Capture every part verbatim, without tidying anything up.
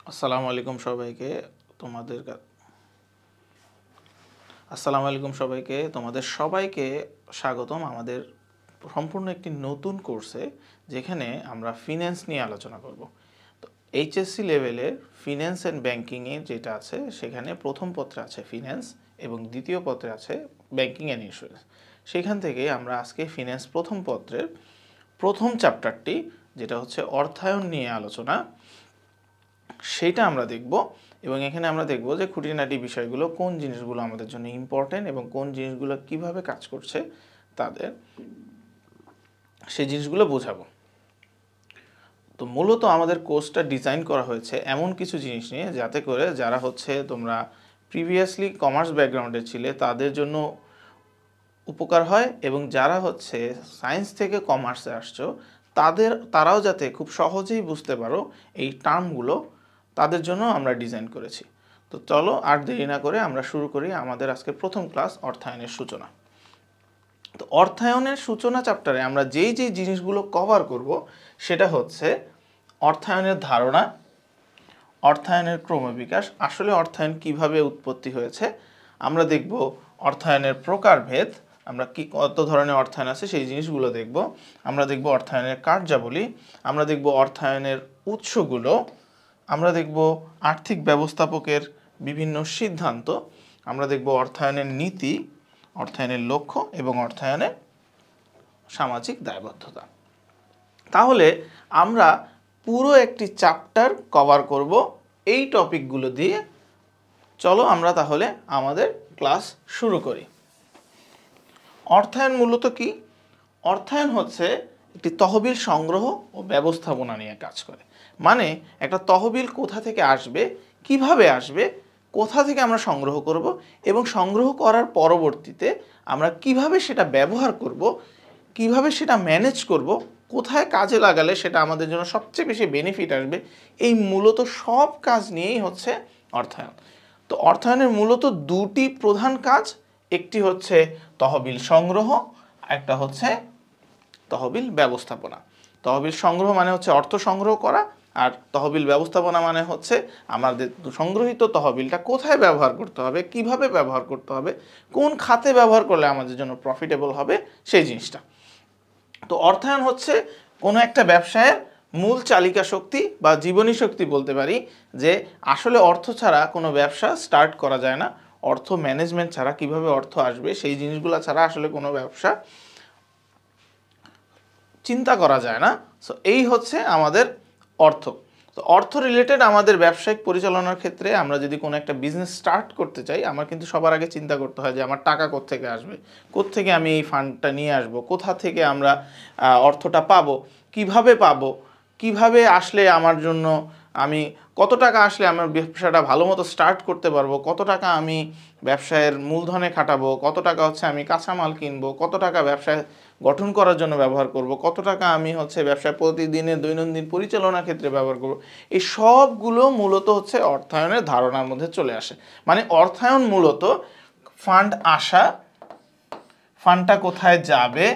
আসসালামু আলাইকুম সবাইকে তোমাদের আসসালামু আলাইকুম সবাইকে তোমাদের সবাইকে স্বাগতম আমাদের সম্পূর্ণ একটি নতুন কোর্সে যেখানে আমরা ফিন্যান্স নিয়ে আলোচনা করব। তো এইচএসসি লেভেলের ফিন্যান্স অ্যান্ড ব্যাংকিং এ যেটা আছে সেখানে প্রথম পত্রে আছে ফিন্যান্স এবং দ্বিতীয় পত্রে আছে ব্যাংকিং অ্যান্ড ইন্স্যুরেন্স। সেখান থেকে আমরা আজকে ফিন্যান্স প্রথম পত্রের প্রথম চ্যাপ্টারটি যেটা হচ্ছে অর্থায়ন নিয়ে আলোচনা সেটা আমরা দেখব এবং এখানে আমরা দেখব যে খুঁটিনাটি বিষয়গুলো কোন জিনিসগুলো আমাদের জন্য ইম্পর্টেন্ট এবং কোন জিনিসগুলো কিভাবে কাজ করছে তাদের সেই জিনিসগুলো বোঝাবো। তো মূলত আমাদের কোর্সটা ডিজাইন করা হয়েছে এমন কিছু জিনিস নিয়ে যাতে করে যারা হচ্ছে তোমরা প্রিভিয়াসলি কমার্স ব্যাকগ্রাউন্ডে ছিলে তাদের জন্য উপকার হয় এবং যারা হচ্ছে সায়েন্স থেকে কমার্সে আসছো তাদের তারাও যাতে খুব সহজেই বুঝতে পারো এই টার্মগুলো তাদের জন্য আমরা ডিজাইন করেছি। তো চলো আর দেরি না করে আমরা শুরু করি আমাদের আজকে প্রথম ক্লাস অর্থায়নের সূচনা। তো অর্থায়নের সূচনা চ্যাপ্টারে আমরা যেই যেই জিনিসগুলো কভার করব সেটা হচ্ছে অর্থায়নের ধারণা, অর্থায়নের ক্রমবিকাশ, আসলে অর্থায়ন কিভাবে উৎপত্তি হয়েছে, আমরা দেখব অর্থায়নের প্রকারভেদ, আমরা কি কত ধরনের অর্থায়ন আছে সেই জিনিসগুলো দেখব, আমরা দেখব অর্থায়নের কার্যাবলী, আমরা দেখব অর্থায়নের উৎসগুলো, আমরা দেখব আর্থিক ব্যবস্থাপকের বিভিন্ন সিদ্ধান্ত, আমরা দেখব অর্থায়নের নীতি, অর্থায়নের লক্ষ্য এবং অর্থায়নের সামাজিক দায়বদ্ধতা। তাহলে আমরা পুরো একটি চ্যাপ্টার কভার করব এই টপিকগুলো দিয়ে। চলো আমরা তাহলে আমাদের ক্লাস শুরু করি। অর্থায়ন মূলত কি? অর্থায়ন হচ্ছে একটি তহবিল সংগ্রহ ও ব্যবস্থাপনা নিয়ে কাজ করে। মানে একটা তহবিল কোথা থেকে আসবে, কিভাবে আসবে, কোথা থেকে আমরা সংগ্রহ করব এবং সংগ্রহ করার পরবর্তীতে আমরা কিভাবে সেটা ব্যবহার করব, কিভাবে সেটা ম্যানেজ করব, কোথায় কাজে লাগালে সেটা আমাদের জন্য সবচেয়ে বেশি বেনিফিট আসবে, এই মূলত সব কাজ নিয়েই হচ্ছে অর্থায়ন। তো অর্থায়নের মূলত দুটি প্রধান কাজ, একটি হচ্ছে তহবিল সংগ্রহ, একটা হচ্ছে তহবিল ব্যবস্থাপনা। তহবিল সংগ্রহ মানে হচ্ছে অর্থ সংগ্রহ করা, আর তহবিল ব্যবস্থাপনা মানে হচ্ছে আমাদের সংগ্রহিত তহবিলটা কোথায় ব্যবহার করতে হবে, কিভাবে ব্যবহার করতে হবে, কোন খাতে ব্যবহার করলে আমাদের জন্য প্রফিটেবল হবে সেই জিনিসটা। তো অর্থায়ন হচ্ছে কোনো একটা ব্যবসায়ের মূল চালিকা শক্তি বা জীবনী শক্তি বলতে পারি, যে আসলে অর্থ ছাড়া কোনো ব্যবসা স্টার্ট করা যায় না। অর্থ ম্যানেজমেন্ট ছাড়া কিভাবে অর্থ আসবে সেই জিনিসগুলো ছাড়া আসলে কোনো ব্যবসা চিন্তা করা যায় না। সো এই হচ্ছে আমাদের অর্থ। তো অর্থ রিলেটেড আমাদের ব্যবসায়িক পরিচালনার ক্ষেত্রে আমরা যদি কোনো একটা বিজনেস স্টার্ট করতে চাই, আমার কিন্তু সবার আগে চিন্তা করতে হয় যে আমার টাকা কোত্থেকে আসবে, কোত্থেকে আমি এই ফান্ডটা নিয়ে আসবো, কোথা থেকে আমরা অর্থটা পাবো, কিভাবে পাবো, কিভাবে আসলে আমার জন্য আমি কত টাকা আসলে আমার ব্যবসাটা ভালো মতো স্টার্ট করতে পারবো, কত টাকা আমি ব্যবসায়ের মূলধনে খাটাবো, কত টাকা হচ্ছে আমি কাঁচামাল কিনবো, কত টাকা ব্যবসায় গঠন করার জন্য ব্যবহার করব, কত টাকা আমি হচ্ছে ব্যবসায় প্রতিদিনের দৈনন্দিন পরিচালনার ক্ষেত্রে ব্যবহার করব, এই সবগুলো মূলত হচ্ছে অর্থায়নের ধারণার মধ্যে চলে আসে। মানে অর্থায়ন মূলত ফান্ড আসা, ফান্ডটা কোথায় যাবে,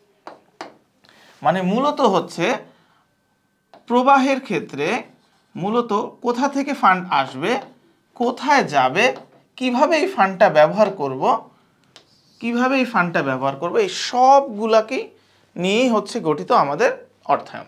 মানে মূলত হচ্ছে প্রবাহের ক্ষেত্রে মূলত কোথা থেকে ফান্ড আসবে, কোথায় যাবে, কিভাবে এই ফান্ডটা ব্যবহার করব, কিভাবে এই ফান্ডটা ব্যবহার করব, এই সবগুলাকেই নিয়েই হচ্ছে গঠিত আমাদের অর্থায়ন।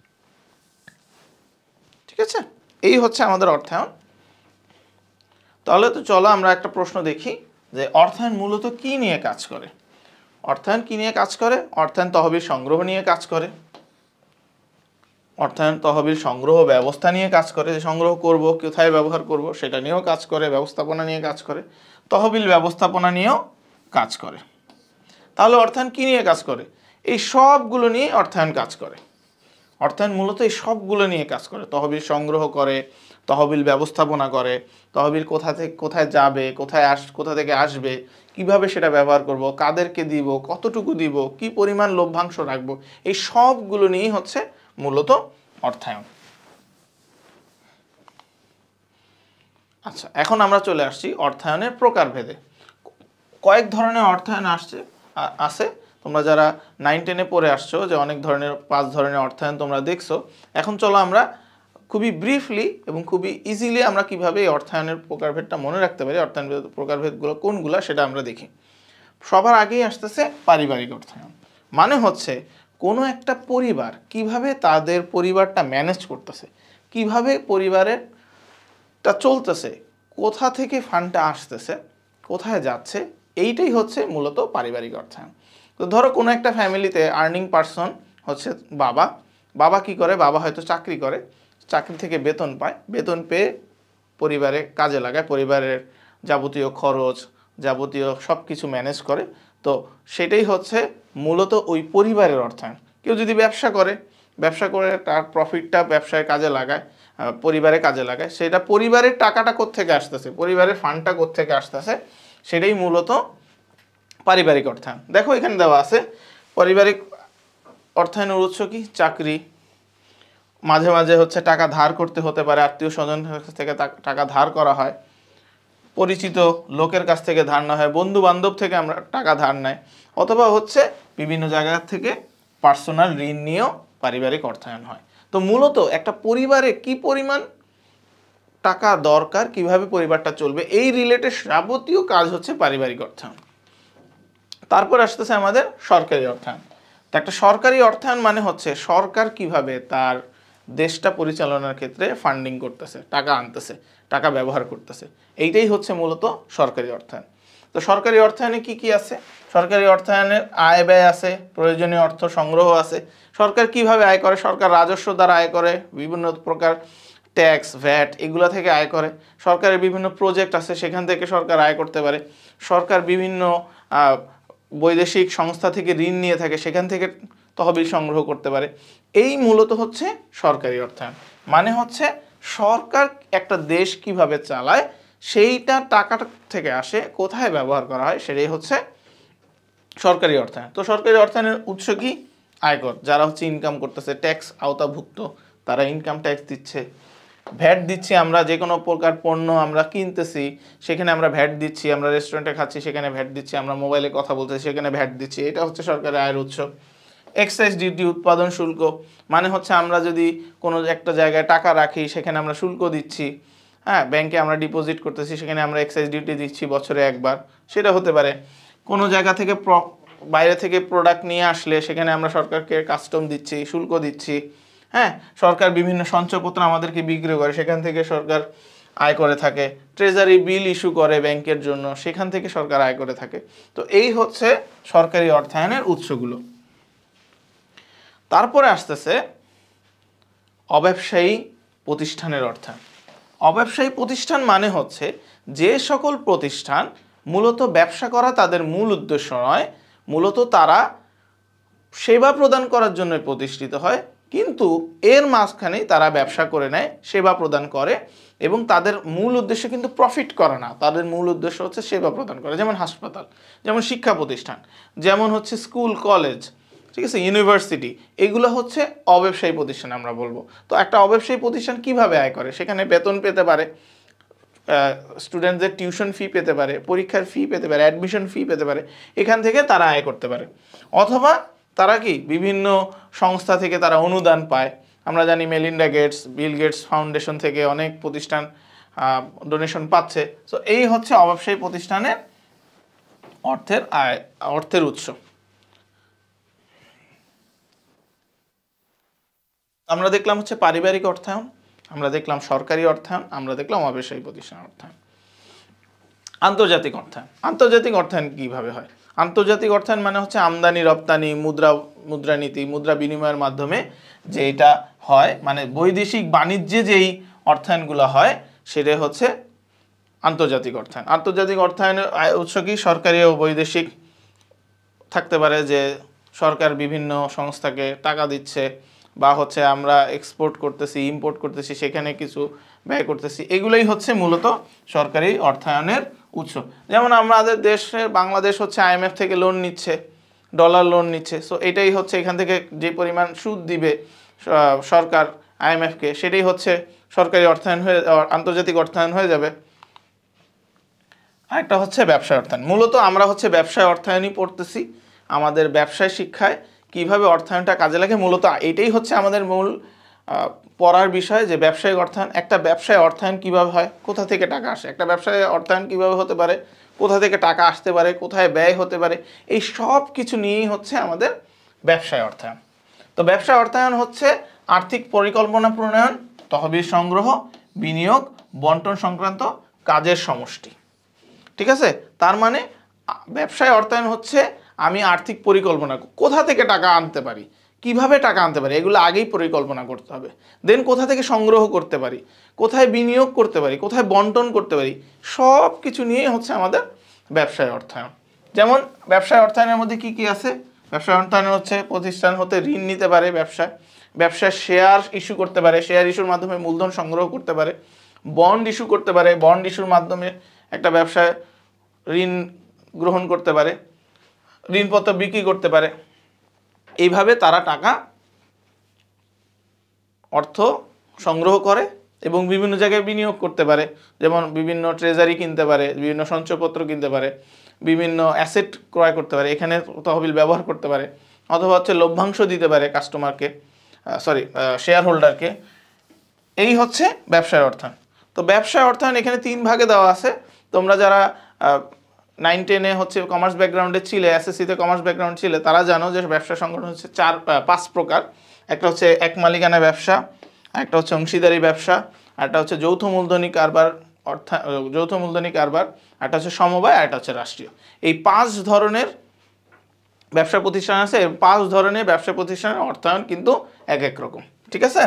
ঠিক আছে, এই হচ্ছে আমাদের অর্থায়ন। তাহলে তো চলো আমরা একটা প্রশ্ন দেখি যে অর্থায়ন মূলত কি নিয়ে কাজ করে। অর্থায়ন কি নিয়ে কাজ করে? অর্থায়ন তহবিল সংগ্রহ নিয়ে কাজ করে, অর্থায়ন তহবিল সংগ্রহ ব্যবস্থা নিয়ে কাজ করে, যে সংগ্রহ করব কোথায় ব্যবহার করব সেটা নিয়েও কাজ করে, ব্যবস্থাপনা নিয়ে কাজ করে, তহবিল ব্যবস্থাপনা নিয়েও কাজ করে। তাহলে অর্থায়ন কি নিয়ে কাজ করে? এই সবগুলো নিয়ে অর্থায়ন কাজ করে। অর্থায়ন মূলত এই সবগুলো নিয়ে কাজ করে, তহবিল সংগ্রহ করে, তহবিল ব্যবস্থাপনা করে, তহবিল কোথা থেকে কোথায় যাবে, কোথায় আস কোথা থেকে আসবে, কিভাবে সেটা ব্যবহার করব, কাদেরকে দিব, কতটুকু দিব, কি পরিমাণ লভ্যাংশ রাখবো, এই সবগুলো নিয়েই হচ্ছে মূলত অর্থায়ন। আচ্ছা, এখন আমরা চলে আসছি অর্থায়নের প্রকারভেদে। কয়েক ধরনের অর্থায়ন আসছে আছে তোমরা যারা নাইন টেনে পড়ে আসছো যে অনেক ধরনের পাঁচ ধরনের অর্থায়ন তোমরা দেখছো। এখন চলো আমরা খুবই ব্রিফলি এবং খুবই ইজিলি আমরা কিভাবে এই অর্থায়নের প্রকারভেদটা মনে রাখতে পারি, অর্থায়ন প্রকারভেদগুলো কোনগুলো সেটা আমরা দেখি। সবার আগেই আসতেছে পারিবারিক অর্থায়ন। মানে হচ্ছে কোনো একটা পরিবার কিভাবে তাদের পরিবারটা ম্যানেজ করতেছে, কিভাবে পরিবারেরটা চলতেছে, কোথা থেকে ফান্ডটা আসতেছে, কোথায় যাচ্ছে, এইটাই হচ্ছে মূলত পারিবারিক অর্থায়ন। তো ধরো কোনো একটা ফ্যামিলিতে আর্নিং পারসন হচ্ছে বাবা। বাবা কি করে? বাবা হয়তো চাকরি করে, চাকরি থেকে বেতন পায়, বেতন পেয়ে পরিবারে কাজে লাগায়, পরিবারের যাবতীয় খরচ যাবতীয় সব কিছু ম্যানেজ করে। তো সেটাই হচ্ছে মূলত ওই পরিবারের অর্থায়ন। কেউ যদি ব্যবসা করে, ব্যবসা করে তার প্রফিটটা ব্যবসায় কাজে লাগায়, পরিবারে কাজে লাগায়, সেটা পরিবারের টাকাটা কোত্থেকে আসতেছে, পরিবারের ফান্ডটা কোত্থেকে আসতেছে, সেটাই মূলত পারিবারিক অর্থায়ন। দেখো এখানে দেওয়া আছে পারিবারিক অর্থায়নের উৎস কি? চাকরি, মাঝে মাঝে হচ্ছে টাকা ধার করতে হতে পারে, আত্মীয় স্বজন থেকে টাকা ধার করা হয়, পরিচিত লোকের কাছ থেকে ধার নেওয়া হয়, বন্ধু বান্ধব থেকে আমরা টাকা ধার নেয়, অথবা হচ্ছে বিভিন্ন জায়গা থেকে পার্সোনাল ঋণ নিয়েও পারিবারিক অর্থায়ন হয়। তো মূলত একটা পরিবারে কি পরিমাণ টাকা দরকার, কিভাবে পরিবারটা চলবে, এই রিলেটেড যাবতীয় কাজ হচ্ছে পারিবারিক অর্থায়ন। তারপর আসতেছে আমাদের সরকারি অর্থায়ন। তো একটা সরকারি অর্থায়ন মানে হচ্ছে সরকার কিভাবে তার দেশটা পরিচালনার ক্ষেত্রে ফান্ডিং করতেছে, টাকা আনতেছে, টাকা ব্যবহার করতেছে, এইটাই হচ্ছে মূলত সরকারি অর্থায়ন। তো সরকারি অর্থায়নে কি কি আছে? সরকারি অর্থায়নের আয় ব্যয় আছে, প্রয়োজনীয় অর্থ সংগ্রহ আছে। সরকার কিভাবে আয় করে? সরকার রাজস্ব দ্বারা আয় করে, বিভিন্ন প্রকার ট্যাক্স, ভ্যাট এগুলো থেকে আয় করে। সরকারের বিভিন্ন প্রজেক্ট আছে, সেখান থেকে সরকার আয় করতে পারে। সরকার বিভিন্ন বৈদেশিক সংস্থা থেকে ঋণ নিয়ে থাকে, সেখান থেকে তহবিল সংগ্রহ করতে পারে। এই মূলত হচ্ছে সরকারি অর্থায়ন। মানে হচ্ছে সরকার একটা দেশ কিভাবে চালায়, সেইটা টাকাটা থেকে আসে, কোথায় ব্যবহার করা হয়, সেটাই হচ্ছে সরকারি অর্থায়ন। তো সরকারি অর্থায়নের উৎস কি? আয়কর। যারা হচ্ছে ইনকাম করতেছে, ট্যাক্স আওতাভুক্ত, তারা ইনকাম ট্যাক্স দিচ্ছে। ভ্যাট দিচ্ছি, আমরা যে কোনো প্রকার পণ্য আমরা কিনতেছি সেখানে আমরা ভ্যাট দিচ্ছি, আমরা রেস্টুরেন্টে খাচ্ছি সেখানে ভ্যাট দিচ্ছি, আমরা মোবাইলে কথা বলতেছি সেখানে ভ্যাট দিচ্ছি, এটা হচ্ছে সরকারের আয়ের উৎস। এক্সাইজ ডিউটি, উৎপাদন শুল্ক, মানে হচ্ছে আমরা যদি কোনো একটা জায়গায় টাকা রাখি সেখানে আমরা শুল্ক দিচ্ছি। হ্যাঁ, ব্যাংকে আমরা ডিপোজিট করতেছি সেখানে আমরা এক্সাইজ ডিউটি দিচ্ছি বছরে একবার, সেটা হতে পারে। কোনো জায়গা থেকে বাইরে থেকে প্রোডাক্ট নিয়ে আসলে সেখানে আমরা সরকারকে কাস্টম দিচ্ছি, শুল্ক দিচ্ছি। হ্যাঁ, সরকার বিভিন্ন সঞ্চয়পত্র আমাদেরকে বিক্রি করে, সেখান থেকে সরকার আয় করে থাকে। ট্রেজারি বিল ইস্যু করে ব্যাংকের জন্য, সেখান থেকে সরকার আয় করে থাকে। তো এই হচ্ছে সরকারি অর্থায়নের উৎসগুলো। তারপরে আসতেছে অব্যবসায়ী প্রতিষ্ঠানের অর্থায়ন। অব্যবসায়ী প্রতিষ্ঠান মানে হচ্ছে যে সকল প্রতিষ্ঠান মূলত ব্যবসা করা তাদের মূল উদ্দেশ্য নয়, মূলত তারা সেবা প্রদান করার জন্য প্রতিষ্ঠিত হয়, কিন্তু এর মাঝখানে তারা ব্যবসা করে নেয়, সেবা প্রদান করে, এবং তাদের মূল উদ্দেশ্য কিন্তু প্রফিট করা না, তাদের মূল উদ্দেশ্য হচ্ছে সেবা প্রদান করা। যেমন হাসপাতাল, যেমন শিক্ষা প্রতিষ্ঠান, যেমন হচ্ছে স্কুল কলেজ, ঠিক আছে, ইউনিভার্সিটি, এগুলো হচ্ছে অব্যবসায়ী প্রতিষ্ঠান আমরা বলবো। তো একটা অব্যবসায়ী প্রতিষ্ঠান কিভাবে আয় করে? সেখানে বেতন পেতে পারে, স্টুডেন্টদের টিউশন ফি পেতে পারে, পরীক্ষার ফি পেতে পারে, অ্যাডমিশন ফি পেতে পারে, এখান থেকে তারা আয় করতে পারে। অথবা তারা কি বিভিন্ন সংস্থা থেকে তারা অনুদান পায়। আমরা জানি Melinda Gates, Bill Gates foundation থেকে অনেক প্রতিষ্ঠান ডোনেশন পাচ্ছে। তো এই হচ্ছে অব্যবসায়ী প্রতিষ্ঠানের অর্থের আয়, অর্থের উৎস। আমরা দেখলাম হচ্ছে পারিবারিক অর্থায়ন, আমরা দেখলাম সরকারি অর্থায়ন, আমরা দেখলাম অব্যবসায়ী প্রতিষ্ঠানের অর্থায়ন। আন্তর্জাতিক অর্থায়ন। আন্তর্জাতিক অর্থায়ন কিভাবে হয়? আন্তর্জাতিক অর্থায়ন মানে হচ্ছে আমদানি রপ্তানি, মুদ্রা মুদ্রানীতি, মুদ্রা বিনিময়ের মাধ্যমে যে এটা হয়, মানে বৈদেশিক বাণিজ্যে যেই অর্থায়নগুলো হয় সেটা হচ্ছে আন্তর্জাতিক অর্থায়ন। আন্তর্জাতিক অর্থায়নের উৎস কি? সরকারি ও বৈদেশিক থাকতে পারে, যে সরকার বিভিন্ন সংস্থাকে টাকা দিচ্ছে, বা হচ্ছে আমরা এক্সপোর্ট করতেছি, ইম্পোর্ট করতেছি, সেখানে কিছু ব্যয় করতেছি, এগুলোই হচ্ছে মূলত সরকারি অর্থায়নের উৎস। যেমন আমাদের দেশে বাংলাদেশ হচ্ছে আইএমএফ থেকে লোন নিচ্ছে, ডলার লোন নিচ্ছে, সো এটাই হচ্ছে এখান থেকে যে পরিমাণ সুদ দিবে সরকার আইএমএফকে, সেটাই হচ্ছে সরকারি অর্থায়ন হয়ে, আন্তর্জাতিক অর্থায়ন হয়ে যাবে। আরেকটা হচ্ছে ব্যবসায় অর্থায়ন। মূলত আমরা হচ্ছে ব্যবসায় অর্থায়নই পড়তেছি, আমাদের ব্যবসায় শিক্ষায় কিভাবে অর্থায়নটা কাজে লাগে, মূলত এটাই হচ্ছে আমাদের মূল পড়ার বিষয় যে ব্যবসায়িক অর্থায়ন, একটা ব্যবসায় অর্থায়ন কিভাবে হয়, কোথা থেকে টাকা আসে, একটা ব্যবসায় অর্থায়ন কিভাবে হতে পারে, কোথা থেকে টাকা আসতে পারে, কোথায় ব্যয় হতে পারে, এই সব কিছু নিয়েই হচ্ছে আমাদের ব্যবসায় অর্থায়ন। তো ব্যবসায় অর্থায়ন হচ্ছে আর্থিক পরিকল্পনা প্রণয়ন, তহবিল সংগ্রহ, বিনিয়োগ, বন্টন সংক্রান্ত কাজের সমষ্টি। ঠিক আছে, তার মানে ব্যবসায় অর্থায়ন হচ্ছে আমি আর্থিক পরিকল্পনা, কোথা থেকে টাকা আনতে পারি, কিভাবে টাকা আনতে পারি, এগুলো আগেই পরিকল্পনা করতে হবে। দেন কোথা থেকে সংগ্রহ করতে পারি, কোথায় বিনিয়োগ করতে পারি, কোথায় বন্টন করতে পারি, সব কিছু নিয়ে হচ্ছে আমাদের ব্যবসায় অর্থায়ন। যেমন ব্যবসায় অর্থায়নের মধ্যে কি কি আছে, ব্যবসায় অর্থায়ন হচ্ছে প্রতিষ্ঠান হতে ঋণ নিতে পারে, ব্যবসায় ব্যবসায় শেয়ার ইস্যু করতে পারে, শেয়ার ইস্যুর মাধ্যমে মূলধন সংগ্রহ করতে পারে, বন্ড ইস্যু করতে পারে, বন্ড ইস্যুর মাধ্যমে একটা ব্যবসায় ঋণ গ্রহণ করতে পারে, ঋণপত্র বিক্রি করতে পারে। এইভাবে তারা টাকা অর্থ সংগ্রহ করে এবং বিভিন্ন জায়গায় বিনিয়োগ করতে পারে, যেমন বিভিন্ন ট্রেজারি কিনতে পারে, বিভিন্ন সঞ্চয়পত্র কিনতে পারে, বিভিন্ন অ্যাসেট ক্রয় করতে পারে, এখানে তহবিল ব্যবহার করতে পারে, অথবা হচ্ছে লভ্যাংশ দিতে পারে কাস্টমারকে, সরি শেয়ার হোল্ডারকে। এই হচ্ছে ব্যবসায় অর্থায়ন। তো ব্যবসায় অর্থায়ন এখানে তিন ভাগে দেওয়া আছে। তোমরা যারা নাইন টেনে হচ্ছে কমার্স ব্যাকগ্রাউন্ডে ছিলে, এসএসসিতে কমার্স ব্যাকগ্রাউন্ড ছিলে, তারা জানো যে ব্যবসা সংগঠন হচ্ছে চার পাঁচ প্রকার। একটা হচ্ছে এক মালিকানা ব্যবসা, একটা হচ্ছে অংশীদারি ব্যবসা, একটা হচ্ছে যৌথ মূলধনী কারবার অর্থা যৌথ মূলধনী কারবার, একটা হচ্ছে সমবায়, আর একটা হচ্ছে রাষ্ট্রীয়। এই পাঁচ ধরনের ব্যবসা প্রতিষ্ঠান আছে। এই পাঁচ ধরনের ব্যবসা প্রতিষ্ঠানের অর্থায়ন কিন্তু এক এক রকম। ঠিক আছে,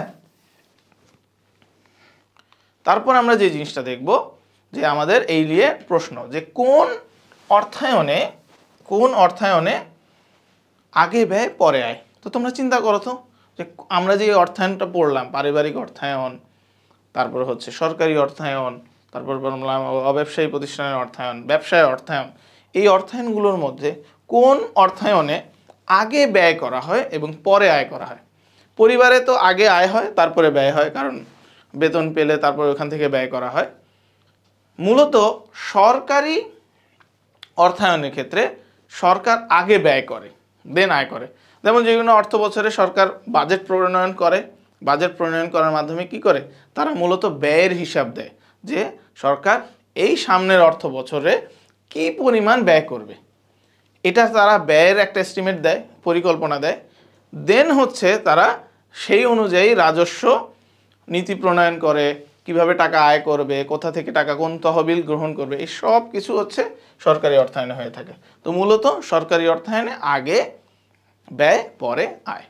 তারপর আমরা যে জিনিসটা দেখব যে আমাদের এই নিয়ে প্রশ্ন যে কোন অর্থায়নে কোন অর্থায়নে আগে ব্যয় পরে আয়। তো তোমরা চিন্তা করো তো যে আমরা যে অর্থায়নটা পড়লাম, পারিবারিক অর্থায়ন, তারপর হচ্ছে সরকারি অর্থায়ন, তারপর বললাম অব্যবসায়ী প্রতিষ্ঠানের অর্থায়ন, ব্যবসায় অর্থায়ন, এই অর্থায়নগুলোর মধ্যে কোন অর্থায়নে আগে ব্যয় করা হয় এবং পরে আয় করা হয়। পরিবারে তো আগে আয় হয় তারপরে ব্যয় হয়, কারণ বেতন পেলে তারপর ওখান থেকে ব্যয় করা হয়। মূলত সরকারি অর্থায়নের ক্ষেত্রে সরকার আগে ব্যয় করে দেন আয় করে। যেমন যে কোনো অর্থ বছরে সরকার বাজেট প্রণয়ন করে, বাজেট প্রণয়ন করার মাধ্যমে কি করে, তারা মূলত ব্যয়ের হিসাব দেয় যে সরকার এই সামনের অর্থ বছরে কি পরিমাণ ব্যয় করবে, এটা তারা ব্যয়ের একটা এস্টিমেট দেয়, পরিকল্পনা দেয়। দেন হচ্ছে তারা সেই অনুযায়ী রাজস্ব নীতি প্রণয়ন করে, কিভাবে টাকা আয় করবে, কোথা থেকে টাকা কোন তহবিল গ্রহণ করবে, এই সব কিছু হচ্ছে সরকারি অর্থায়নে হয়ে থাকে। তো মূলত সরকারি অর্থায়নে আগে ব্যয় পরে আয়।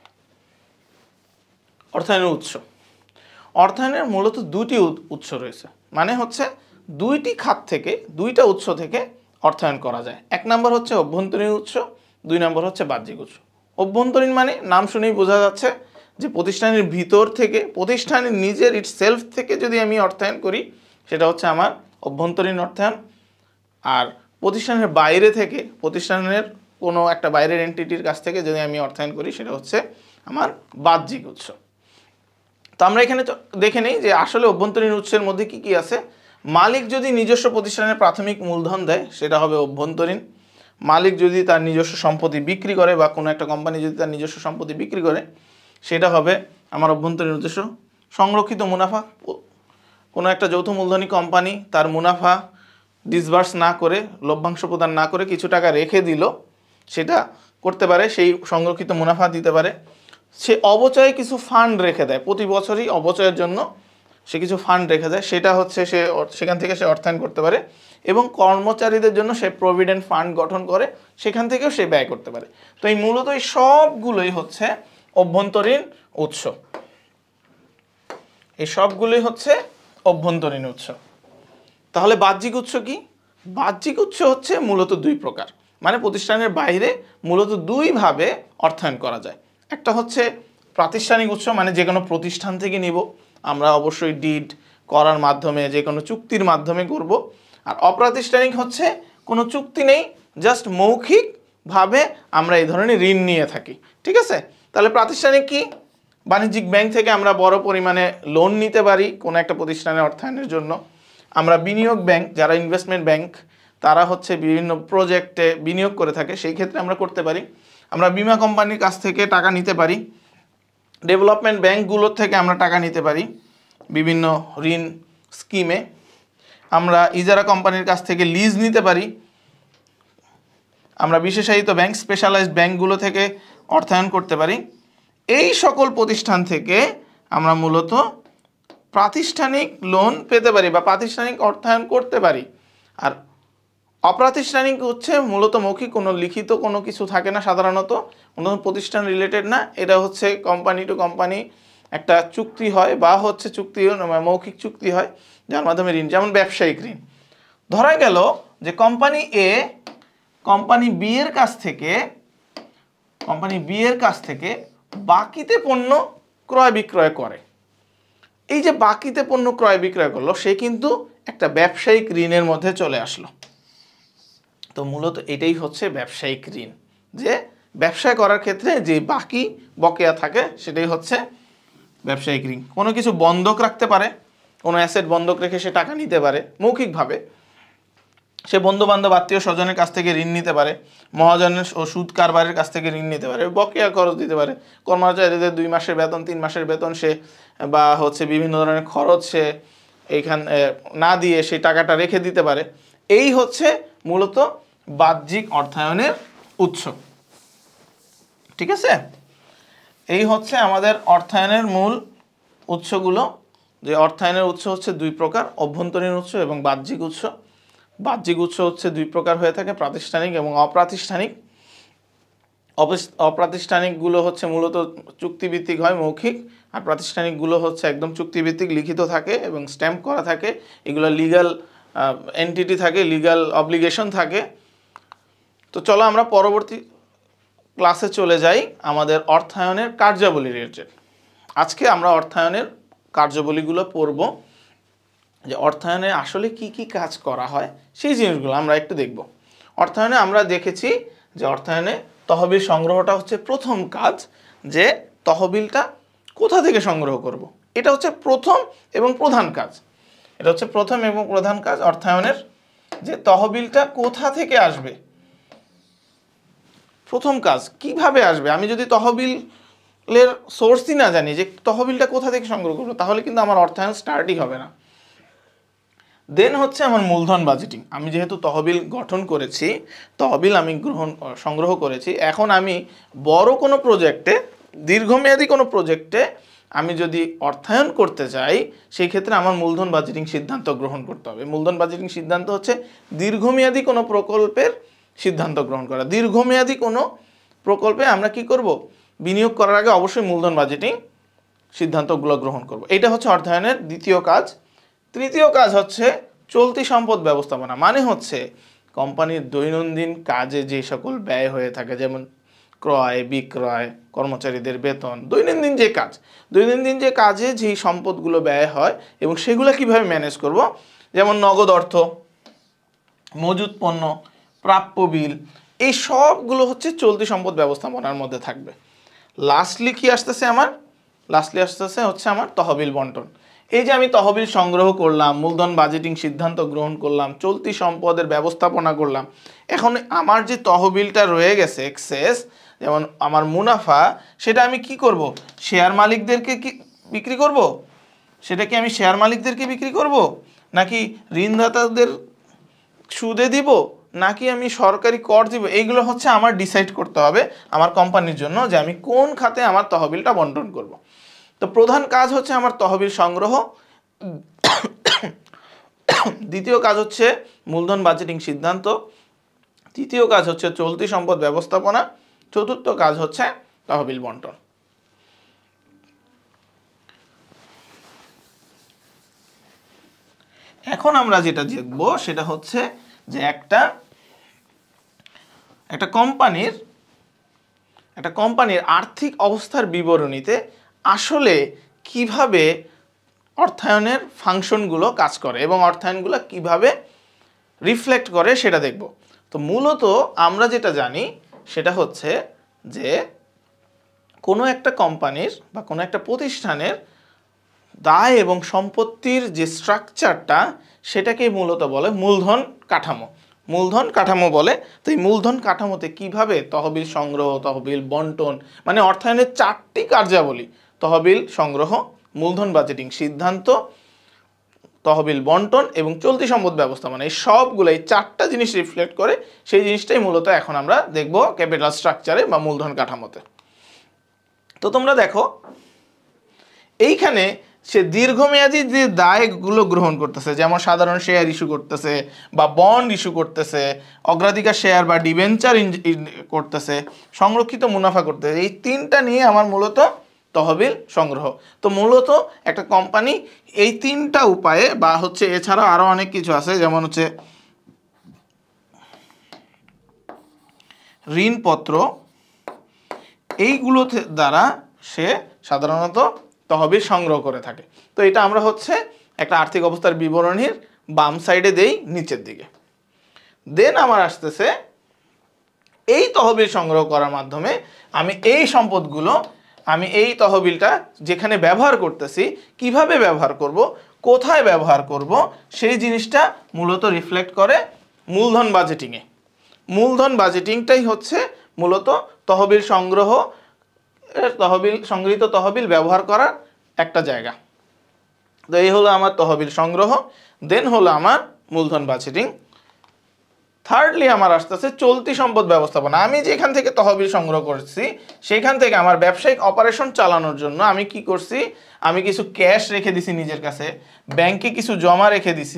অর্থায়নের উৎস, অর্থায়নের মূলত দুটি উৎস রয়েছে, মানে হচ্ছে দুইটি খাত থেকে, দুইটা উৎস থেকে অর্থায়ন করা যায়। এক নম্বর হচ্ছে অভ্যন্তরীণ উৎস, দুই নম্বর হচ্ছে বাহ্যিক উৎস। অভ্যন্তরীণ মানে নাম শুনেই বোঝা যাচ্ছে যে প্রতিষ্ঠানের ভিতর থেকে, প্রতিষ্ঠানের নিজের ইট সেলফ থেকে যদি আমি অর্থায়ন করি সেটা হচ্ছে আমার অভ্যন্তরীণ অর্থায়ন। আর প্রতিষ্ঠানের বাইরে থেকে, প্রতিষ্ঠানের কোনো একটা বাইরের এন্টিটির কাছ থেকে যদি আমি অর্থায়ন করি সেটা হচ্ছে আমার বাহ্যিক উৎস। তো আমরা এখানে দেখে নেই যে আসলে অভ্যন্তরীণ উৎসের মধ্যে কি কি আছে। মালিক যদি নিজস্ব প্রতিষ্ঠানের প্রাথমিক মূলধন দেয় সেটা হবে অভ্যন্তরীণ। মালিক যদি তার নিজস্ব সম্পত্তি বিক্রি করে বা কোনো একটা কোম্পানি যদি তার নিজস্ব সম্পত্তি বিক্রি করে সেটা হবে আমার অভ্যন্তরীণ উদ্দেশ্য। সংরক্ষিত মুনাফা, কোনো একটা যৌথ মূলধনী কোম্পানি তার মুনাফা ডিসবার্স না করে, লভ্যাংশ প্রদান না করে কিছু টাকা রেখে দিল, সেটা করতে পারে, সেই সংরক্ষিত মুনাফা দিতে পারে। সে অবচয়ে কিছু ফান্ড রেখে দেয়, প্রতি বছরই অবচয়ের জন্য সে কিছু ফান্ড রেখে দেয়, সেটা হচ্ছে সে সেখান থেকে সে অর্থায়ন করতে পারে। এবং কর্মচারীদের জন্য সে প্রভিডেন্ট ফান্ড গঠন করে, সেখান থেকেও সে ব্যয় করতে পারে। তো এই মূলত এই সবগুলোই হচ্ছে অভ্যন্তরীণ উৎস, এই সবগুলোই হচ্ছে অভ্যন্তরীণ উৎস। তাহলে বাহ্যিক উৎস কি? বাহ্যিক উৎস হচ্ছে মূলত দুই প্রকার, মানে প্রতিষ্ঠানের বাইরে মূলত দুইভাবে অর্থায়ন করা যায়। একটা হচ্ছে প্রাতিষ্ঠানিক উৎস, মানে যে কোনো প্রতিষ্ঠান থেকে নিব, আমরা অবশ্যই ডিড করার মাধ্যমে, যে কোনো চুক্তির মাধ্যমে করব। আর অপ্রাতিষ্ঠানিক হচ্ছে কোনো চুক্তি নেই, জাস্ট মৌখিকভাবে আমরা এই ধরনের ঋণ নিয়ে থাকি। ঠিক আছে, তাহলে প্রাতিষ্ঠানিক কি? বাণিজ্যিক ব্যাংক থেকে আমরা বড় পরিমাণে লোন নিতে পারি কোনো একটা প্রতিষ্ঠানের অর্থায়নের জন্য। আমরা বিনিয়োগ ব্যাংক, যারা ইনভেস্টমেন্ট ব্যাংক, তারা হচ্ছে বিভিন্ন প্রজেক্টে বিনিয়োগ করে থাকে, সেই ক্ষেত্রে আমরা করতে পারি। আমরা বিমা কোম্পানির কাছ থেকে টাকা নিতে পারি, ডেভেলপমেন্ট ব্যাংকগুলোর থেকে আমরা টাকা নিতে পারি বিভিন্ন ঋণ স্কিমে, আমরা ইজারা কোম্পানির কাছ থেকে লিজ নিতে পারি, আমরা বিশেষায়িত ব্যাংক স্পেশালাইজড ব্যাংকগুলো থেকে অর্থায়ন করতে পারি। এই সকল প্রতিষ্ঠান থেকে আমরা মূলত প্রাতিষ্ঠানিক লোন পেতে পারি বা প্রাতিষ্ঠানিক অর্থায়ন করতে পারি। আর অপ্রাতিষ্ঠানিক হচ্ছে মূলত মৌখিক, কোনো লিখিত কোনো কিছু থাকে না, সাধারণত কোনো প্রতিষ্ঠান রিলেটেড না, এটা হচ্ছে কোম্পানি টু কোম্পানি একটা চুক্তি হয় বা হচ্ছে চুক্তি মৌখিক চুক্তি হয় যার মাধ্যমে ঋণ, যেমন ব্যবসায়িক ঋণ। ধরা গেল যে কোম্পানি এ কোম্পানি বি এর কাছ থেকে কোম্পানি বি এর কাছ থেকে বাকিতে পণ্য ক্রয় বিক্রয় করে। এই যে বাকিতে পণ্য ক্রয় বিক্রয় করলো, সে কিন্তু একটা ব্যবসায়িক ঋণের মধ্যে চলে আসলো। তো মূলত এটাই হচ্ছে ব্যবসায়িক ঋণ, যে ব্যবসা করার ক্ষেত্রে যে বাকি বকেয়া থাকে সেটাই হচ্ছে ব্যবসায়িক ঋণ। কোনো কিছু বন্ধক রাখতে পারে, কোনো অ্যাসেট বন্ধক রেখে সে টাকা নিতে পারে মৌখিকভাবে, সে বন্ধু বান্ধব আত্মীয় স্বজনের কাছ থেকে ঋণ নিতে পারে, মহাজনের ও সুদ কারবারের কাছ থেকে ঋণ নিতে পারে, বকেয়া খরচ দিতে পারে, কর্মচারীদের দুই মাসের বেতন তিন মাসের বেতন সে বা হচ্ছে বিভিন্ন ধরনের খরচ সে এইখান না দিয়ে সেই টাকাটা রেখে দিতে পারে। এই হচ্ছে মূলত বাহ্যিক অর্থায়নের উৎস। ঠিক আছে, এই হচ্ছে আমাদের অর্থায়নের মূল উৎসগুলো। যে অর্থায়নের উৎস হচ্ছে দুই প্রকার, অভ্যন্তরীণ উৎস এবং বাহ্যিক উৎস। বাহ্যিক উৎস হচ্ছে দুই প্রকার হয়ে থাকে, প্রাতিষ্ঠানিক এবং অপ্রাতিষ্ঠানিক। অপ্রাতিষ্ঠানিকগুলো হচ্ছে মূলত চুক্তিভিত্তিক হয়, মৌখিক, আর প্রাতিষ্ঠানিকগুলো হচ্ছে একদম চুক্তিভিত্তিক, লিখিত থাকে এবং স্ট্যাম্প করা থাকে। এগুলো লিগ্যাল এন্টিটি থাকে, লিগ্যাল অব্লিগেশন থাকে। তো চলো আমরা পরবর্তী ক্লাসে চলে যাই আমাদের অর্থায়নের কার্যাবলী রিলেটেড। আজকে আমরা অর্থায়নের কার্যাবলীগুলো পড়ব, যে অর্থায়নে আসলে কি কি কাজ করা হয় সেই জিনিসগুলো আমরা একটু দেখব। অর্থায়নে আমরা দেখেছি যে অর্থায়নে তহবিল সংগ্রহটা হচ্ছে প্রথম কাজ, যে তহবিলটা কোথা থেকে সংগ্রহ করব, এটা হচ্ছে প্রথম এবং প্রধান কাজ। এটা হচ্ছে প্রথম এবং প্রধান কাজ অর্থায়নের, যে তহবিলটা কোথা থেকে আসবে। প্রথম কাজ কিভাবে আসবে, আমি যদি তহবিলের সোর্সই না জানি, যে তহবিলটা কোথা থেকে সংগ্রহ করবো, তাহলে কিন্তু আমার অর্থায়ন স্টার্টই হবে না। দেন হচ্ছে আমার মূলধন বাজেটিং। আমি যেহেতু তহবিল গঠন করেছি, তহবিল আমি গ্রহণ সংগ্রহ করেছি, এখন আমি বড় কোনো প্রজেক্টে, দীর্ঘমেয়াদী কোনো প্রজেক্টে আমি যদি অর্থায়ন করতে চাই, সেই ক্ষেত্রে আমার মূলধন বাজেটিং সিদ্ধান্ত গ্রহণ করতে হবে। মূলধন বাজেটিং সিদ্ধান্ত হচ্ছে দীর্ঘমেয়াদী কোনো প্রকল্পের সিদ্ধান্ত গ্রহণ করা। দীর্ঘমেয়াদী কোনো প্রকল্পে আমরা কি করব, বিনিয়োগ করার আগে অবশ্যই মূলধন বাজেটিং সিদ্ধান্তগুলো গ্রহণ করব। এটা হচ্ছে অর্থায়নের দ্বিতীয় কাজ। তৃতীয় কাজ হচ্ছে চলতি সম্পদ ব্যবস্থাপনা, মানে হচ্ছে কোম্পানির দৈনন্দিন কাজে যে সকল ব্যয় হয়ে থাকে, যেমন ক্রয় বিক্রয়, কর্মচারীদের বেতন, দৈনন্দিন যে কাজ, দৈনন্দিন যে কাজে যে সম্পদগুলো ব্যয় হয় এবং সেগুলো কিভাবে ম্যানেজ করব, যেমন নগদ অর্থ, মজুত পণ্য, প্রাপ্য বিল, এই সবগুলো হচ্ছে চলতি সম্পদ ব্যবস্থাপনার মধ্যে থাকবে। লাস্টলি কি আসতেছে আমার, লাস্টলি আসতেছে হচ্ছে আমার তহবিল বন্টন। এই যে আমি তহবিল সংগ্রহ করলাম, মূলধন বাজেটিং সিদ্ধান্ত গ্রহণ করলাম, চলতি সম্পদের ব্যবস্থাপনা করলাম, এখন আমার যে তহবিলটা রয়ে গেছে এক্সেস, যেমন আমার মুনাফা, সেটা আমি কি করব, শেয়ার মালিকদেরকে কি বিক্রি করব, সেটা কি আমি শেয়ার মালিকদেরকে বিক্রি করব, নাকি ঋণদাতাদের সুদে দিব, নাকি আমি সরকারি কর দিব, এইগুলো হচ্ছে আমার ডিসাইড করতে হবে আমার কোম্পানির জন্য, যে আমি কোন খাতে আমার তহবিলটা বন্টন করব। তো প্রধান কাজ হচ্ছে আমার তহবিল সংগ্রহ, দ্বিতীয় কাজ হচ্ছে মূলধন বাজেটিং সিদ্ধান্ত, তৃতীয় কাজ হচ্ছে চলতি সম্পদ ব্যবস্থাপনা, চতুর্থ কাজ হচ্ছে তহবিল বন্টন। এখন আমরা যেটা দেখব সেটা হচ্ছে যে একটা একটা কোম্পানির একটা কোম্পানির আর্থিক অবস্থার বিবরণীতে আসলে কিভাবে অর্থায়নের ফাংশনগুলো কাজ করে এবং অর্থায়নগুলো কিভাবে রিফ্লেক্ট করে সেটা দেখব। তো মূলত আমরা যেটা জানি সেটা হচ্ছে যে কোনো একটা কোম্পানির বা কোনো একটা প্রতিষ্ঠানের দায় এবং সম্পত্তির যে স্ট্রাকচারটা, সেটাকেই মূলত বলে মূলধন কাঠামো। মূলধন কাঠামো বলে। তো এই মূলধন কাঠামোতে কিভাবে তহবিল সংগ্রহ, তহবিল বন্টন, মানে অর্থায়নের চারটি কার্যাবলী, তহবিল সংগ্রহ, মূলধন বাজেটিং সিদ্ধান্ত, তহবিল বন্টন এবং চলতি সম্পদ ব্যবস্থাপনা, এই সবগুলো এই চারটা জিনিস রিফ্লেক্ট করে সেই জিনিসটাই মূলত এখন আমরা দেখব ক্যাপিটাল স্ট্রাকচারে বা মূলধন কাঠামোতে। তো তোমরা দেখো এইখানে সে দীর্ঘমেয়াদী যে দায়গুলো গ্রহণ করতেছে, যেমন সাধারণ শেয়ার ইস্যু করতেছে বা বন্ড ইস্যু করতেছে, অগ্রাধিকার শেয়ার বা ডিবেঞ্চার করতেছে, সংরক্ষিত মুনাফা করতেছে, এই তিনটা নিয়ে আমার মূলত তহবিল সংগ্রহ। তো মূলত একটা কোম্পানি এই তিনটা উপায়ে বা হচ্ছে এছাড়াও আরো অনেক কিছু আছে, যেমন হচ্ছে ঋণপত্র, এইগুলো দ্বারা সে সাধারণত তহবিল সংগ্রহ করে থাকে। তো এটা আমরা হচ্ছে একটা আর্থিক অবস্থার বিবরণীর বাম সাইডে দেই নিচের দিকে। দেন আমার আসতেছে এই তহবিল সংগ্রহ করার মাধ্যমে আমি এই সম্পদগুলো, আমি এই তহবিলটা যেখানে ব্যবহার করতেছি কিভাবে ব্যবহার করব, কোথায় ব্যবহার করব, সেই জিনিসটা মূলত রিফ্লেক্ট করে মূলধন বাজেটিংয়ে। মূলধন বাজেটিংটাই হচ্ছে মূলত তহবিল সংগ্রহ, তহবিল সংগৃহীত তহবিল ব্যবহার করার একটা জায়গা। তো এই হলো আমার তহবিল সংগ্রহ, দেন হলো আমার মূলধন বাজেটিং। থার্ডলি আমার আসতেছে চলতি সম্পদ ব্যবস্থাপনা। আমি যেখান থেকে তহবিল সংগ্রহ করছি সেখান থেকে আমার ব্যবসায়িক অপারেশন চালানোর জন্য আমি কি করছি, আমি কিছু ক্যাশ রেখে দিছি নিজের কাছে, ব্যাংকে কিছু জমা রেখে দিছি,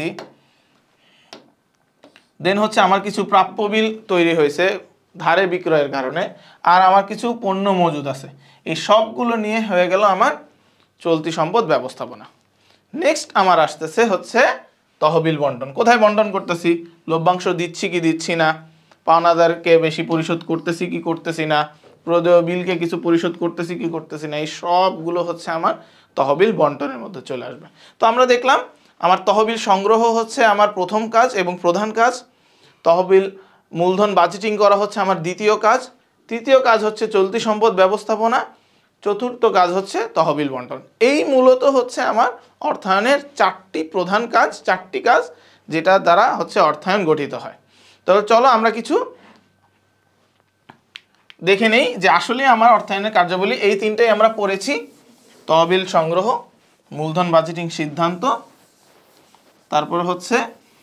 দেন হচ্ছে আমার কিছু প্রাপ্য বিল তৈরি হয়েছে ধারে বিক্রয়ের কারণে, আর আমার কিছু পণ্য মজুদ আছে। এই সবগুলো নিয়ে হয়ে গেল আমার চলতি সম্পদ ব্যবস্থাপনা। নেক্সট আমার আসতেছে হচ্ছে তহবিল বন্টন। কোথায় বন্টন করতেছি, লভ্যাংশ দিচ্ছি কি দিচ্ছি না, পাওনাদারকে বেশি পরিশোধ করতেছি কি করতেছি না, প্রদেয় বিলকে কিছু পরিশোধ করতেছি কি করতেছি না, এই সবগুলো হচ্ছে আমার তহবিল বন্টনের মধ্যে চলে আসবে। তো আমরা দেখলাম আমার তহবিল সংগ্রহ হচ্ছে আমার প্রথম কাজ এবং প্রধান কাজ, তহবিল মূলধন বাজেটিং করা হচ্ছে আমার দ্বিতীয় কাজ, তৃতীয় কাজ হচ্ছে চলতি সম্পদ ব্যবস্থাপনা, চতুর্থ কাজ হচ্ছে তহবিল বন্টন। এই মূলত হচ্ছে আমার অর্থায়নের চারটি প্রধান কাজ, চারটি কাজ যেটা দ্বারা হচ্ছে অর্থায়ন গঠিত হয়। তো চলো আমরা কিছু দেখে নেই যে আসলে আমার অর্থায়নের কার্যাবলী এই তিনটাই আমরা পড়েছি: তহবিল সংগ্রহ, মূলধন বাজেটিং সিদ্ধান্ত, তারপর হচ্ছে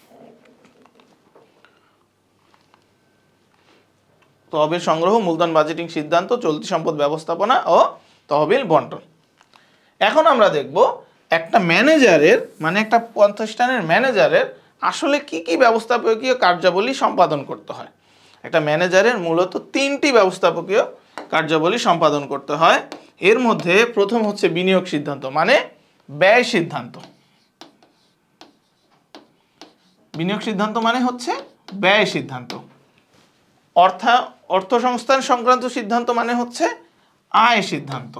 তহবিল সংগ্রহ, মূলধন বাজেটিং সিদ্ধান্ত, চলতি সম্পদ ব্যবস্থাপনা ও তহবিল বন্টন। এখন আমরা দেখব একটা ম্যানেজারের মানে একটা প্রতিষ্ঠানের ম্যানেজারের আসলে কি কি ব্যবস্থাপকীয় কার্যাবলী সম্পাদন করতে হয়। একটা ম্যানেজারের মূলত তিনটি ব্যবস্থাপকীয় কার্যাবলী সম্পাদন করতে হয়। এর মধ্যে প্রথম হচ্ছে বিনিয়োগ সিদ্ধান্ত মানে ব্যয় সিদ্ধান্ত। বিনিয়োগ সিদ্ধান্ত মানে হচ্ছে ব্যয় সিদ্ধান্ত। অর্থ অর্থ সংস্থান সংক্রান্ত সিদ্ধান্ত মানে হচ্ছে আয় সিদ্ধান্ত।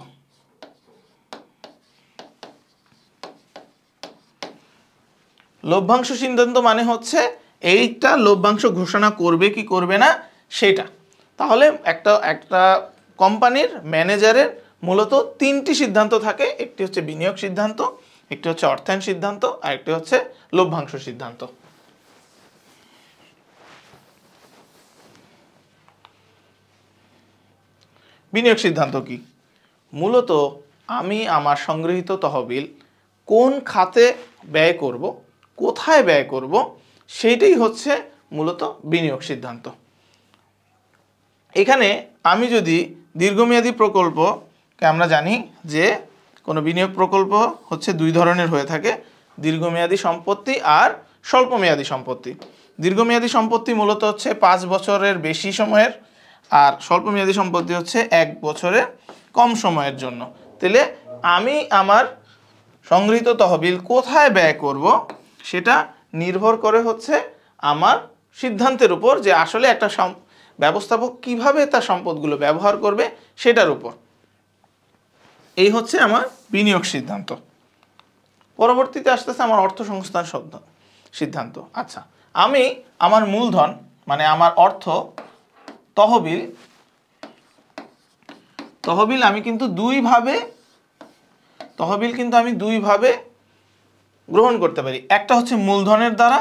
লভ্যাংশ সিদ্ধান্ত মানে হচ্ছে এইটা লভ্যাংশ ঘোষণা করবে কি করবে না সেটা। তাহলে একটা একটা কোম্পানির ম্যানেজারের মূলত তিনটি সিদ্ধান্ত থাকে, একটি হচ্ছে বিনিয়োগ সিদ্ধান্ত, একটি হচ্ছে অর্থায়ন সিদ্ধান্ত, আর একটি হচ্ছে লভ্যাংশ সিদ্ধান্ত। বিনিয়োগ সিদ্ধান্ত কি? মূলত আমি আমার সংগৃহীত তহবিল কোন খাতে ব্যয় করব, কোথায় ব্যয় করব, সেইটাই হচ্ছে মূলত বিনিয়োগ সিদ্ধান্ত। এখানে আমি যদি দীর্ঘমেয়াদী প্রকল্পকে আমরা জানি যে কোনো বিনিয়োগ প্রকল্প হচ্ছে দুই ধরনের হয়ে থাকে: দীর্ঘমেয়াদী সম্পত্তি আর স্বল্পমেয়াদী সম্পত্তি। দীর্ঘমেয়াদী সম্পত্তি মূলত হচ্ছে পাঁচ বছরের বেশি সময়ের, আর স্বল্পমেয়াদী সম্পত্তি হচ্ছে এক বছরের কম সময়ের জন্য। তাহলে আমি আমার সংগৃহীত তহবিল কোথায় ব্যয় করব সেটা নির্ভর করে হচ্ছে আমার সিদ্ধান্তের উপর, যে আসলে একটা ব্যবস্থাপক কিভাবে তার সম্পদগুলো ব্যবহার করবে সেটার উপর। এই হচ্ছে আমার বিনিয়োগ সিদ্ধান্ত। পরবর্তীতে আসতেছে আমার অর্থ সংস্থান সিদ্ধান্ত। আচ্ছা, আমি আমার মূলধন মানে আমার অর্থ তহবিল তহবিল আমি কিন্তু দুইভাবে তহবিল কিন্তু আমি দুইভাবে গ্রহণ করতে পারি। একটা হচ্ছে মূলধনের দ্বারা,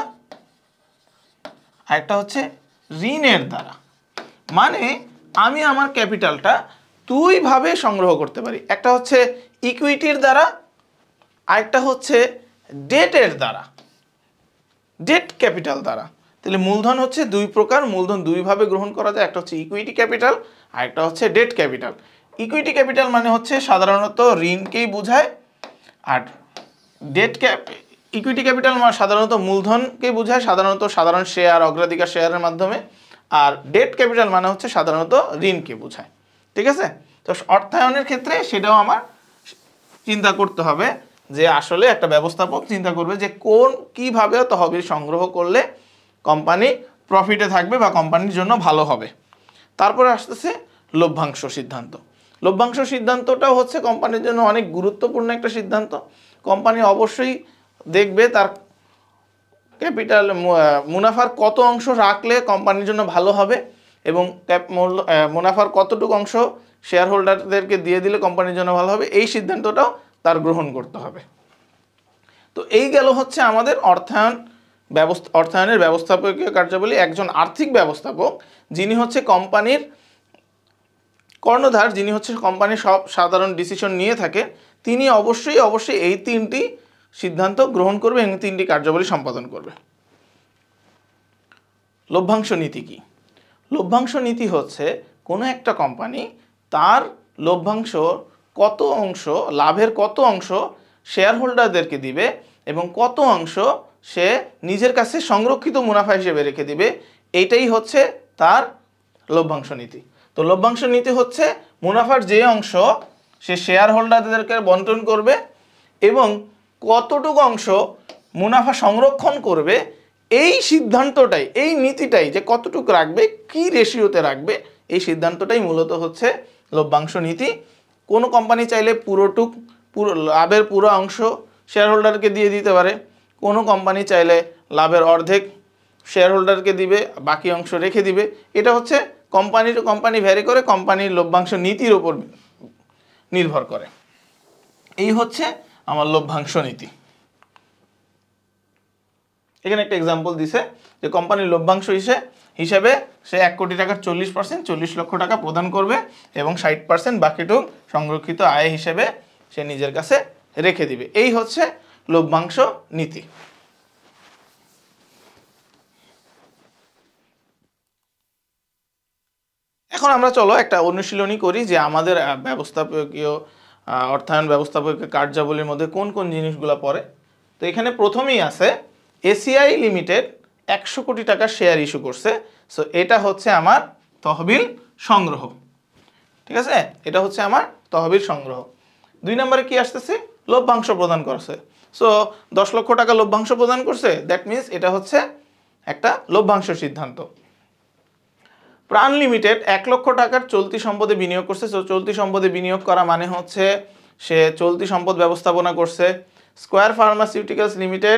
আর একটা হচ্ছে ঋণের দ্বারা। মানে আমি আমার ক্যাপিটালটা দুইভাবে সংগ্রহ করতে পারি। একটা হচ্ছে ইকুইটির দ্বারা, আরেকটা হচ্ছে ডেটের দ্বারা, ডেট ক্যাপিটাল দ্বারা। তাহলে মূলধন হচ্ছে দুই প্রকার, মূলধন দুইভাবে গ্রহণ করা যায়, একটা হচ্ছে ইকুইটি ক্যাপিটাল, আরেকটা হচ্ছে ডেট ক্যাপিটাল। ইকুইটি ক্যাপিটাল মানে হচ্ছে সাধারণত ঋণকেই বোঝায়, আর ডেট ক্যাপ ইকুইটি ক্যাপিটাল মানে সাধারণত মূলধনকে বোঝায়, সাধারণত সাধারণ শেয়ার, অগ্রাধিকার শেয়ারের মাধ্যমে। আর ডেট ক্যাপিটাল মানে হচ্ছে সাধারণত ঋণকে বোঝায়। ঠিক আছে, তো অর্থায়নের ক্ষেত্রে সেটাও আমার চিন্তা করতে হবে যে আসলে একটা ব্যবস্থাপক চিন্তা করবে যে কোন কিভাবে তহবিল সংগ্রহ করলে কোম্পানি প্রফিটে থাকবে বা কোম্পানির জন্য ভালো হবে। তারপরে আসতেছে লভ্যাংশ সিদ্ধান্ত। লভ্যাংশ সিদ্ধান্তটাও হচ্ছে কোম্পানির জন্য অনেক গুরুত্বপূর্ণ একটা সিদ্ধান্ত। কোম্পানি অবশ্যই দেখবে তার ক্যাপিটাল মুনাফার কত অংশ রাখলে কোম্পানির জন্য ভালো হবে এবং মুনাফার কতটুকু অংশ শেয়ার হোল্ডারদেরকে দিয়ে দিলে কোম্পানির জন্য ভালো হবে, এই সিদ্ধান্তটাও তার গ্রহণ করতে হবে। তো এই গেল হচ্ছে আমাদের অর্থায়ন ব্যবস্থা, অর্থায়নের ব্যবস্থাপকীয় কার্যাবলী। একজন আর্থিক ব্যবস্থাপক যিনি হচ্ছে কোম্পানির কর্ণধার, যিনি হচ্ছে কোম্পানির সব সাধারণ ডিসিশন নিয়ে থাকে, তিনি অবশ্যই অবশ্যই এই তিনটি সিদ্ধান্ত গ্রহণ করবে এবং তিনটি কার্যাবলী সম্পাদন করবে। লভ্যাংশ নীতি কি? লভ্যাংশ নীতি হচ্ছে কোনো একটা কোম্পানি তার লভ্যাংশ কত অংশ, লাভের কত অংশ শেয়ার হোল্ডারদেরকে দিবে এবং কত অংশ সে নিজের কাছে সংরক্ষিত মুনাফা হিসেবে রেখে দিবে, এইটাই হচ্ছে তার লভ্যাংশ নীতি। তো লভ্যাংশ নীতি হচ্ছে মুনাফার যে অংশ সে শেয়ার হোল্ডারদেরকে বন্টন করবে এবং কতটুকু অংশ মুনাফা সংরক্ষণ করবে, এই সিদ্ধান্তটাই, এই নীতিটাই যে কতটুকু রাখবে, কি রেশিওতে রাখবে, এই সিদ্ধান্তটাই মূলত হচ্ছে লভ্যাংশ নীতি। কোনো কোম্পানি চাইলে পুরোটুক পুরো লাভের পুরো অংশ শেয়ার হোল্ডারকে দিয়ে দিতে পারে, কোনো কোম্পানি চাইলে লাভের অর্ধেক শেয়ার হোল্ডারকে দিবে, বাকি অংশ রেখে দিবে। এটা হচ্ছে কোম্পানি টু কোম্পানি ভ্যারি করে, কোম্পানির লভ্যাংশ নীতির উপর নির্ভর করে। এই হচ্ছে আমার লভ্যাংশ নীতি। এখানে একটা এক্সাম্পল দিছে যে কোম্পানির লভ্যাংশ হিসেবে হিসেবে সে এক কোটি টাকার চল্লিশ পার্সেন্ট চল্লিশ লক্ষ টাকা প্রদান করবে এবং ষাট পার্সেন্ট বাকিটুক সংরক্ষিত আয় হিসেবে সে নিজের কাছে রেখে দিবে। এই হচ্ছে লভ্যাংশ নীতি। এখন আমরা চলো একটা অনুশীলনী করি যে আমাদের ব্যবস্থাপকীয় অর্থায়ন ব্যবস্থাপকীয় কার্যাবলীর মধ্যে কোন কোন জিনিসগুলো পড়ে। তো এখানে প্রথমেই আছে এসিআই লিমিটেড একশো কোটি টাকার শেয়ার ইস্যু করছে। সো এটা হচ্ছে আমার তহবিল সংগ্রহ। ঠিক আছে, এটা হচ্ছে আমার তহবিল সংগ্রহ। দুই নম্বরে কি আসতেছে? লভ্যাংশ প্রদান করছে। সো দশ লক্ষ টাকা লভ্যাংশ প্রদান করছে, দ্যাট মিনস এটা হচ্ছে একটা লভ্যাংশ সিদ্ধান্ত। প্রাণ লিমিটেড এক লক্ষ টাকার চলতি সম্পদে বিনিয়োগ করছে। সো চলতি সম্পদে বিনিয়োগ করা মানে হচ্ছে সে চলতি সম্পদ ব্যবস্থাপনা করছে। স্কোয়ার ফার্মাসিউটিক্যালস লিমিটেড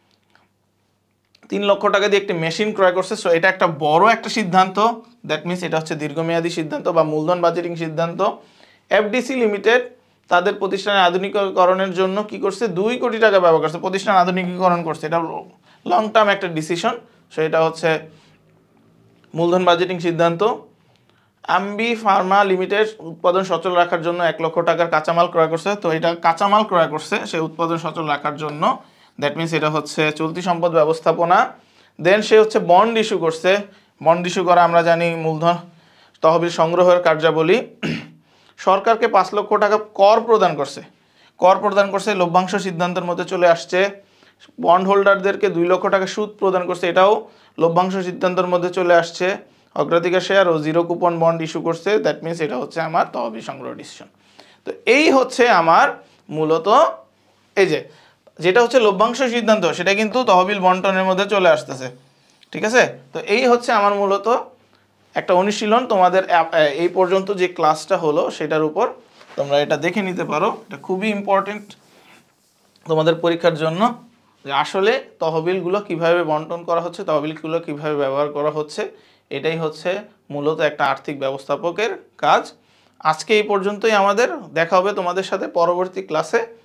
তিন লক্ষ টাকা দিয়ে একটি মেশিন ক্রয় করছে। সো এটা একটা বড় একটা সিদ্ধান্ত, দ্যাট মিনস এটা হচ্ছে দীর্ঘমেয়াদী সিদ্ধান্ত বা মূলধন বাজেটিং সিদ্ধান্ত। এফডিসি লিমিটেড তাদের প্রতিষ্ঠানের আধুনিকীকরণের জন্য কি করছে? দুই কোটি টাকা ব্যবহার করছে, প্রতিষ্ঠান আধুনিকীকরণ করছে। এটা লং টার্ম একটা ডিসিশন। সো এটা হচ্ছে মূলধন বাজেটিং সিদ্ধান্ত। আম্বি ফার্মা লিমিটেড উৎপাদন সচল রাখার জন্য এক লক্ষ টাকার কাঁচামাল ক্রয় করছে। তো এটা কাঁচামাল ক্রয় করছে সে উৎপাদন সচল রাখার জন্য, দ্যাট মিনস এটা হচ্ছে চলতি সম্পদ ব্যবস্থাপনা। দেন সে হচ্ছে বন্ড ইস্যু করছে। বন্ড ইস্যু করা আমরা জানি মূলধন তহবিল সংগ্রহের কার্যাবলী। সরকারকে পাঁচ লক্ষ টাকা কর প্রদান করছে। কর প্রদান করছে লভ্যাংশ সিদ্ধান্তের মধ্যে চলে আসছে। বন্ড হোল্ডারদেরকে দুই লক্ষ টাকা সুদ প্রদান করছে, এটাও লভ্যাংশ সিদ্ধান্তের মধ্যে চলে আসছে। অগ্রাধিকার শেয়ার ও জিরো কুপন বন্ড ইস্যু করছে, দ্যাট মিনস এটা হচ্ছে আমার তহবিল সংগ্রহ ডিসিশন। তো এই হচ্ছে আমার মূলত এই যে যেটা হচ্ছে লভ্যাংশ সিদ্ধান্ত, সেটা কিন্তু তহবিল বন্টনের মধ্যে চলে আসতেছে। ঠিক আছে, তো এই হচ্ছে আমার মূলত একটা অনুশীলন। তোমাদের এই পর্যন্ত যে ক্লাসটা হলো সেটার উপর তোমরা এটা দেখে নিতে পারো। এটা খুবই ইম্পর্টেন্ট তোমাদের পরীক্ষার জন্য, যে আসলে তহবিলগুলো কিভাবে বন্টন করা হচ্ছে, তহবিলগুলো কিভাবে ব্যবহার করা হচ্ছে, এটাই হচ্ছে মূলত একটা আর্থিক ব্যবস্থাপকের কাজ। আজকে এই পর্যন্তই আমাদের, দেখা হবে তোমাদের সাথে পরবর্তী ক্লাসে।